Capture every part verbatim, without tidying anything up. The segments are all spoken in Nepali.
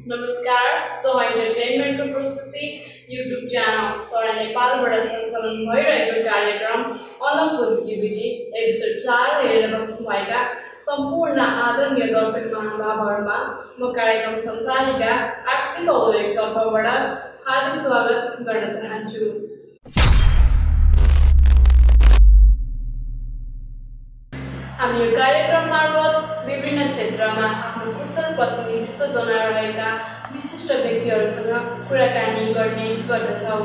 नमस्कार, चौहा एन्टरटेनमेन्टको प्रस्तुति युट्युब च्यानल तरा नेपालबाट सञ्चालन भइरहेको कार्यक्रम अलग पोजिटिभिटी एपिसोड चार हेरेर बस्नुभएका सम्पूर्ण आदरणीय दर्शक महानुभावहरूमा म कार्यक्रम सञ्चालिका आकृति कौलेको तर्फबाट हार्दिक स्वागत गर्न चाहन्छु। हामी यो कार्यक्रम मार्फत विभिन्न क्षेत्रमा आफ्नो कुशल प्रतिनिधित्व जनाइरहेका विशिष्ट व्यक्तिहरूसँग कुराकानी गर्ने गर्दछौँ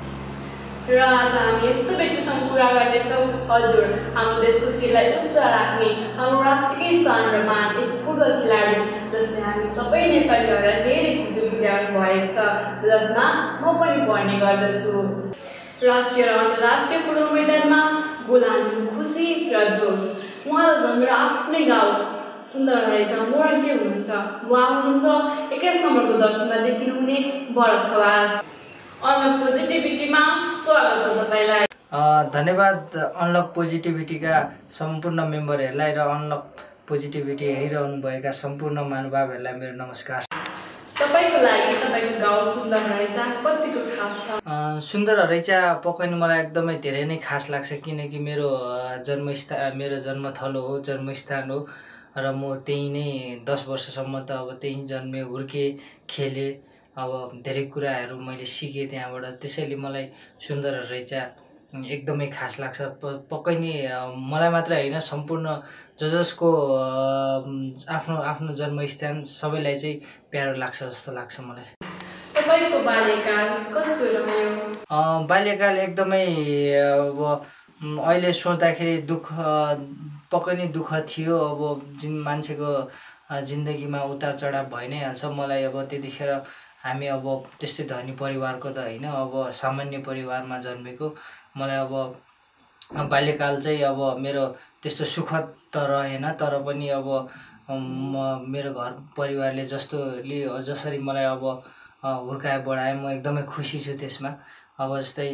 र आज हामी यस्तो व्यक्तिसँग कुरा गर्नेछौँ। हजुर, हाम्रो देशको शिरलाई उच्च राख्ने हाम्रो राष्ट्रिय शान र मान एक फुटबल खेलाडी जसले हामी सबै नेपालीहरूलाई धेरै खुसी दिलाउनु भएको छ, जसमा म पनि पढ्ने गर्दछु। राष्ट्रिय र अन्तर्राष्ट्रिय फुटबल मैदानमा गोल हान्नु खुसी र जोस। उहाँलाई जन्मेर आफ्नै गाउँ सुन्दर रहेछ मोरा के हुनुहुन्छ। उहाँ हुनुहुन्छ एक्काइस नम्बरको दर्शनमा देखिनुहुने भरत खवास। अनलक पोजिटिभिटीमा स्वागत छ तपाईँलाई। धन्यवाद अनलक पोजिटिभिटीका सम्पूर्ण मेम्बरहरूलाई र अनलक पोजिटिभिटी हेरिरहनुभएका सम्पूर्ण महानुभावहरूलाई मेरो नमस्कार। तपाईको लागि तपाईको गाउँ सुन्दर रहेछ कतिको खास छ? सुन्दर रहेछ पक्कै नै मलाई एकदमै धेरै नै खास लाग्छ, किनकि मेरो जन्मस्थान मेरो जन्मथलो हो, जन्मस्थान हो र म त्यही नै दस वर्षसम्म त अब त्यही जन्मेँ, हुर्केँ, खेलेँ। अब धेरै कुराहरू मैले सिकेँ त्यहाँबाट, त्यसैले मलाई सुन्दर रहेछ एकदमै खास लाग्छ। पक्कै नै मलाई मात्र होइन, सम्पूर्ण ज जसको आफ्नो आफ्नो जन्मस्थान सबैलाई चाहिँ प्यारो लाग्छ जस्तो लाग्छ मलाई। तपाईको बाल्यकाल कस्तो रह्यो? बाल्यकाल एकदमै अब अहिले सोच्दाखेरि दुःख पक्कै नै दुःख थियो। अब जुन मान्छेको जिन्दगीमा उतार चढाव भइ नै हाल्छ। मलाई अब त्यतिखेर हामी अब त्यस्तै धनी परिवारको त होइन, अब सामान्य परिवारमा जन्मेको। मलाई अब बाल्यकाल चाहिँ अब मेरो त्यस्तो सुखद त रहेन, तर पनि अब म मेरो घर परिवारले जस्तोले जसरी मलाई अब हुर्काए बढाए म एकदमै खुसी छु त्यसमा। अब जस्तै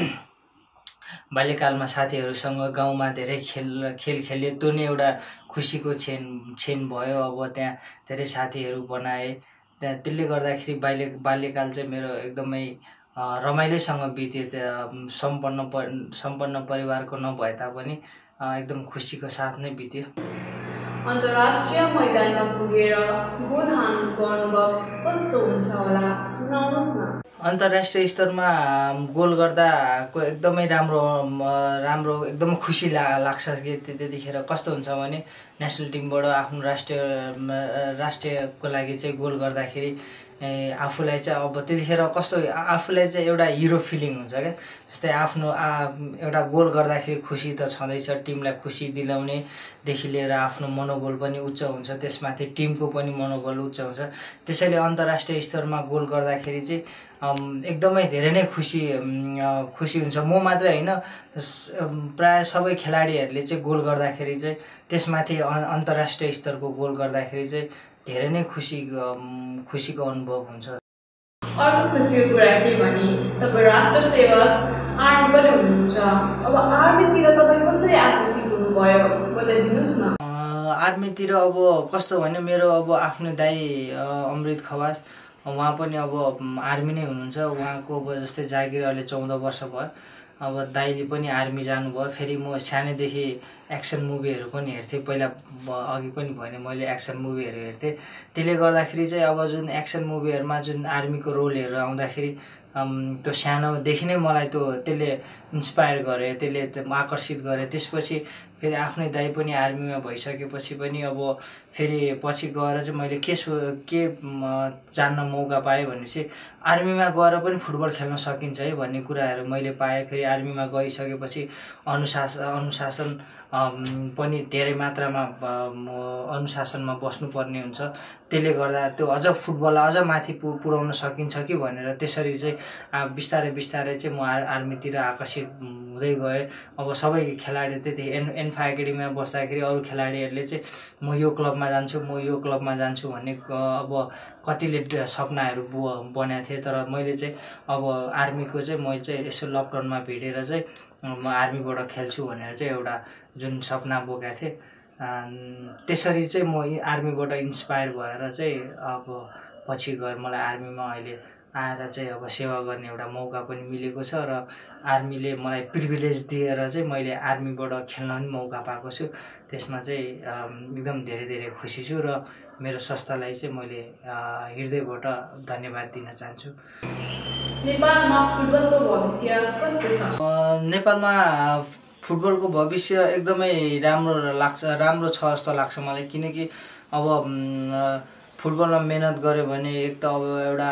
बाल्यकालमा साथीहरूसँग गाउँमा धेरै खेल खेल खेले, त्यो नै एउटा खुसीको क्षण क्षण भयो। अब त्यहाँ धेरै साथीहरू बनाए, त्यहाँ त्यसले गर्दाखेरि बाल्य बाल्यकाल चाहिँ मेरो एकदमै रमाइलोसँग बित्यो। त्यहाँ सम्पन्न प सम्पन्न परिवारको नभए तापनि एकदम खुसीको साथ नै बित्यो। अन्तर्राष्ट्रिय मैदानमा पुगेर गोल हान्नुको अनुभव कस्तो हुन्छ होला, सुनाउनुहोस् न। अन्तर्राष्ट्रिय स्तरमा गोल गर्दाको एकदमै राम्रो राम्रो एकदमै खुसी ला लाग्छ कि त्यतिखेर कस्तो हुन्छ भने नेसनल टिमबाट आफ्नो राष्ट्रिय राष्ट्रियको लागि चाहिँ गोल गर्दाखेरि आफूलाई चाहिँ अब त्यतिखेर कस्तो आफूलाई चाहिँ एउटा हिरो फिलिङ हुन्छ क्या। जस्तै आफ्नो एउटा गोल गर्दाखेरि खुसी त छँदैछ, टिमलाई खुसी दिलाउनेदेखि लिएर आफ्नो मनोबल पनि उच्च हुन्छ, त्यसमाथि टिमको पनि मनोबल उच्च हुन्छ। त्यसैले अन्तर्राष्ट्रिय स्तरमा गोल गर्दाखेरि चाहिँ एकदमै धेरै नै खुसी खुसी हुन्छ। म मात्रै होइन, प्रायः सबै खेलाडीहरूले चाहिँ गोल गर्दाखेरि चाहिँ त्यसमाथि अन्तर्राष्ट्रिय स्तरको गोल गर्दाखेरि चाहिँ धेरै नै खुसी खुसीको अनुभव हुन्छ। अर्को खुसीको कुरा के भने तपाईँ राष्ट्र सेवक आर्मी पनि हुनुहुन्छ। अब आर्मीतिर तपाईँ कसरी आकर्षित हुनुभयो बताइदिनुहोस् न। आर्मीतिर अब कस्तो भने मेरो अब आफ्नो दाइ अमृत खवास, उहाँ पनि अब आर्मी नै हुनुहुन्छ। उहाँको अब जस्तै जागिर अहिले चौध वर्ष भयो। अब दाइले पनि आर्मी जानुभयो। फेरि म सानैदेखि एक्सन मुभीहरू पनि हेर्थेँ, पहिला अघि पनि भने मैले एक्सन मुभीहरू हेर्थेँ। त्यसले गर्दाखेरि चाहिँ अब जुन एक्सन मुभीहरूमा जुन आर्मीको रोलहरू आउँदाखेरि त्यो सानोदेखि नै मलाई त्यो त्यसले इन्सपायर गरे, त्यसले आकर्षित गरे। त्यसपछि फेरि आफ्नै दाइ पनि आर्मीमा भइसकेपछि पनि अब फेरि पछि गएर चाहिँ मैले के सो के जान्न मौका पाएँ भने चाहिँ आर्मीमा गएर पनि फुटबल खेल्न सकिन्छ है भन्ने कुराहरू मैले पाएँ। फेरि आर्मीमा गइसकेपछि अनुशासन अनुशासन पनि धेरै मात्रामा अनुशासनमा बस्नुपर्ने हुन्छ। त्यसले गर्दा त्यो अझ फुटबललाई अझ माथि पु पुर्याउन सकिन्छ कि भनेर त्यसरी चाहिँ बिस्तारै बिस्तारै चाहिँ म आर्मीतिर आकर्षित हुँदै गएँ। अब सबै खेलाडी त्यति एन एन्फा एकाडेमीमा बस्दाखेरि अरू खेलाडीहरूले चाहिँ म यो क्लबमा जान्छु म यो क्लबमा जान्छु भन्ने अब कतिले सपनाहरू बनाएको थिएँ। तर मैले चाहिँ अब आर्मीको चाहिँ म चाहिँ यसो लकडाउनमा भिडेर चाहिँ म आर्मीबाट खेल्छु भनेर चाहिँ एउटा जुन सपना बोकेको थिएँ, त्यसरी चाहिँ म आर्मीबाट इन्सपायर भएर चाहिँ अब पछि गएर मलाई आर्मीमा अहिले आएर चाहिँ अब सेवा गर्ने एउटा मौका पनि मिलेको छ र आर्मीले मलाई प्रिभिलेज दिएर चाहिँ मैले आर्मीबाट खेल्न पनि मौका पाएको छु। त्यसमा चाहिँ एकदम धेरै धेरै खुसी छु र मेरो संस्थालाई चाहिँ मैले हृदयबाट धन्यवाद दिन चाहन्छु। नेपालमा फुटबलको भविष्य कस्तो छ? नेपालमा फुटबलको भविष्य एकदमै राम्रो लाग्छ राम्रो छ जस्तो लाग्छ मलाई, किनकि अब फुटबलमा मेहनत गऱ्यो भने एक त अब एउटा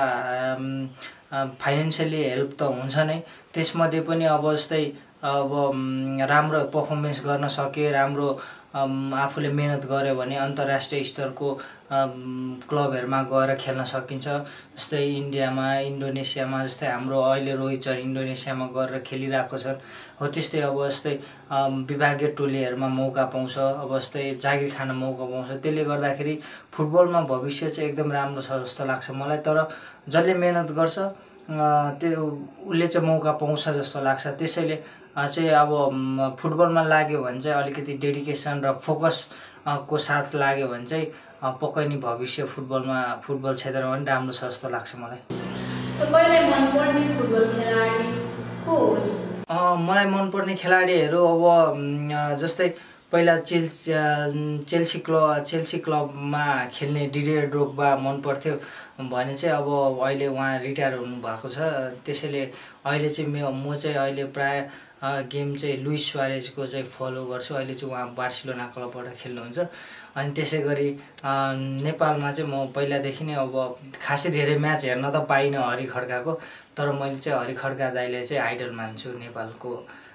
फाइनेन्सियली हेल्प त हुन्छ नै, त्यसमध्ये पनि अब जस्तै अब राम्रो पर्फर्मेन्स गर्न सक्यो, राम्रो आफूले मेहनत गर्यो भने अन्तर्राष्ट्रिय स्तरको क्लबहरूमा गएर खेल्न सकिन्छ। जस्तै इन्डियामा, इन्डोनेसियामा, जस्तै हाम्रो अहिले रोहित सर इन्डोनेसियामा गएर खेलिरहेको छन्, हो त्यस्तै अब जस्तै विभागीय टोलीहरूमा मौका पाउँछ, अब जस्तै जागिर खान मौका पाउँछ। त्यसले गर्दाखेरि फुटबलमा भविष्य चाहिँ एकदम राम्रो छ जस्तो लाग्छ मलाई। तर जसले मेहनत गर्छ त्यो उसले चाहिँ मौका पाउँछ जस्तो लाग्छ। त्यसैले चाहिँ अब फुटबलमा लाग्यो भने चाहिँ अलिकति डेडिकेसन र फोकस को साथ लाग्यो भने चाहिँ पक्कै नै भविष्य फुटबलमा फुटबल क्षेत्रमा पनि राम्रो छ जस्तो लाग्छ मलाई। तपाईलाई मनपर्ने फुटबल खेलाडी को हो? मलाई मनपर्ने खेलाडीहरू अब जस्तै पहिला चेल्सी चेल्सी क्लब चेल्सी क्लबमा खेल्ने डिडियर ड्रोग्बा मन पर्थ्यो भने चाहिँ अब अहिले उहाँ रिटायर हुनुभएको छ। त्यसैले अहिले चाहिँ म चाहिँ अहिले प्राय गेम चाहिँ लुइस सुआरेजको चाहिँ फलो गर्छु। अहिले चाहिँ उहाँ बार्सिलोना क्लबबाट खेल्नुहुन्छ। अनि त्यसै गरी नेपालमा चाहिँ म पहिलादेखि नै अब खासै धेरै म्याच हेर्न त पाइनँ हरि खड्काको, तर मैले चाहिँ हरि खड्का दाइले चाहिँ आइडल मान्छु नेपालको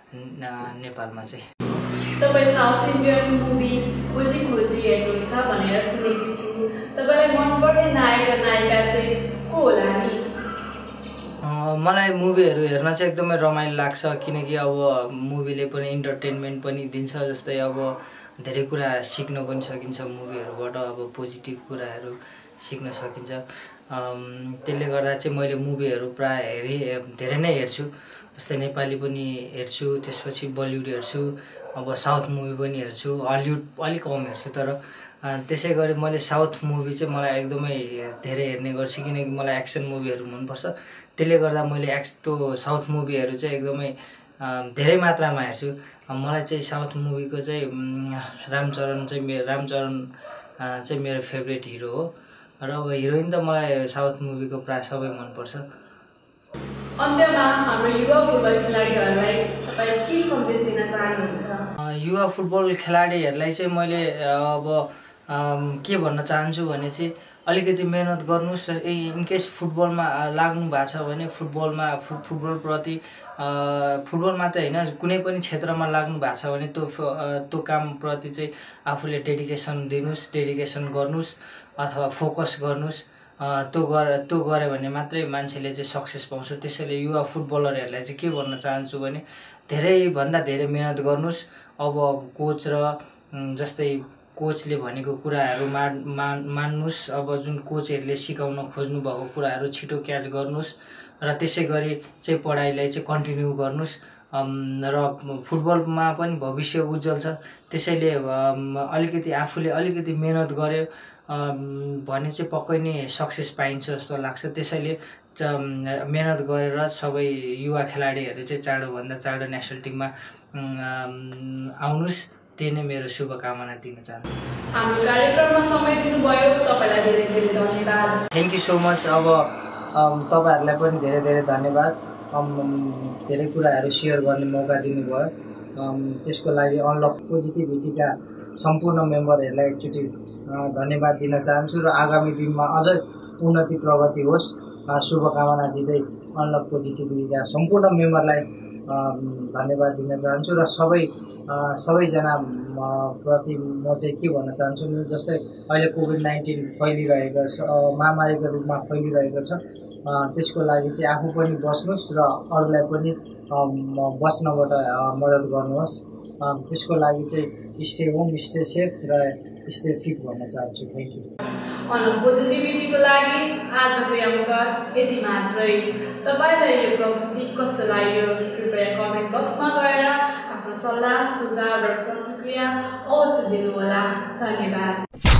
नेपालमा चाहिँ। तपाईँ साउथ इन्डियन मुभी खोजी खोजी हेर्नुहुन्छ भनेर सुनेकी छु। तपाईँलाई मनपर्ने नायक र नायिका चाहिँ को होला नि? मलाई मुभीहरू हेर्न चाहिँ एकदमै रमाइलो लाग्छ, किनकि अब मुभीले पनि इन्टरटेनमेन्ट पनि दिन्छ। जस्तै अब धेरै कुरा सिक्न पनि सकिन्छ मुभीहरूबाट, अब पोजिटिभ कुराहरू सिक्न सकिन्छ। त्यसले गर्दा चाहिँ मैले मुभीहरू प्राय हेरि धेरै नै हेर्छु। जस्तै नेपाली पनि हेर्छु, त्यसपछि बलिउड हेर्छु, अब साउथ मुभी पनि हेर्छु, हलिउड अलिक कम हेर्छु। तर त्यसै गरी मैले साउथ मुभी चाहिँ मलाई एकदमै धेरै हेर्ने गर्छु, किनकि मलाई एक्सन मुभीहरू मनपर्छ। त्यसले गर्दा मैले एक्स त्यो साउथ मुभीहरू चाहिँ एकदमै धेरै मात्रामा हेर्छु। मलाई चाहिँ साउथ मुभीको चाहिँ रामचरण चाहिँ मेरो रामचरण चाहिँ मेरो फेभरेट हिरो हो र अब हिरोइन त मलाई साउथ मुभीको प्रायः सबै मनपर्छ। अन्त्यमा हाम्रो युवा फुटबल खेलाडीहरूलाई तपाईँ के सन्देश दिन चाहनुहुन्छ? युवा फुटबल खेलाडीहरूलाई चाहिँ मैले अब के भन्न चाहन्छु भने चाहिँ अलिकति मेहनत गर्नुहोस्। इनकेस फुटबलमा लाग्नु भएको छ भने फुटबलमा फु फुटबलप्रति फुटबल मात्रै होइन, कुनै पनि क्षेत्रमा लाग्नु भएको छ भने त्यो त्यो कामप्रति चाहिँ आफूले डेडिकेसन दिनुहोस्, डेडिकेसन गर्नुहोस् अथवा फोकस गर्नुहोस्। त्यो गर त्यो गऱ्यो भने मात्रै मान्छेले चाहिँ सक्सेस पाउँछ। त्यसैले युवा फुटबलरहरूलाई चाहिँ के भन्न चाहन्छु भने धेरैभन्दा धेरै मेहनत गर्नुहोस्। अब कोच र जस्तै कोचले भनेको कुराहरू मान मान मान्नुहोस्। अब जुन कोचहरूले सिकाउन खोज्नु भएको कुराहरू छिटो क्याच गर्नुहोस् र त्यसै गरी चाहिँ पढाइलाई चाहिँ कन्टिन्यू गर्नुहोस्। र फुटबलमा पनि भविष्य उज्जवल छ। त्यसैले अलिकति आफूले अलिकति मेहनत गर्यो भने चाहिँ पक्कै नै सक्सेस पाइन्छ जस्तो लाग्छ। त्यसैले मेहनत गरेर सबै युवा खेलाडीहरू चाहिँ चाँडोभन्दा चाँडो नेसनल टिममा आउनुहोस्। त्यही नै मेरो शुभकामना दिन चाहन्छु। हाम्रो कार्यक्रममा समय दिनुभयो, तपाईँलाई धेरै धेरै धन्यवाद। Thank you so much. अब तपाईँहरूलाई पनि धेरै धेरै धन्यवाद। धेरै कुराहरू सेयर गर्ने मौका दिनुभयो, त्यसको लागि अनलक पोजिटिभिटीका सम्पूर्ण मेम्बरहरूलाई एकचोटि धन्यवाद दिन चाहन्छु र आगामी दिनमा अझै उन्नति प्रगति होस् शुभकामना दिँदै अनलक पोजिटिभिटीका सम्पूर्ण मेम्बरलाई धन्यवाद दिन चाहन्छु। र सबै सबैजना प्रति म चाहिँ के भन्न चाहन्छु, जस्तै अहिले कोभिड नाइन्टिन फैलिरहेको छ, महामारीको रूपमा फैलिरहेको छ, त्यसको लागि चाहिँ आफू पनि बस्नुहोस् र अरूलाई पनि बच्नबाट मद्दत गर्नुहोस्। त्यसको लागि चाहिँ स्टे होम, स्टे सेफ र स्टे फिट भन्न चाहन्छु। Thank you. अनलक पोजिटिभिटीको लागि आजको अङ्क यति मात्रै। तपाईँलाई यो प्रस्तुति कस्तो लाग्यो कृपया कमेन्ट बक्समा गएर आफ्नो सल्लाह सुझाव र प्रतिक्रिया अवश्य दिनुहोला। धन्यवाद।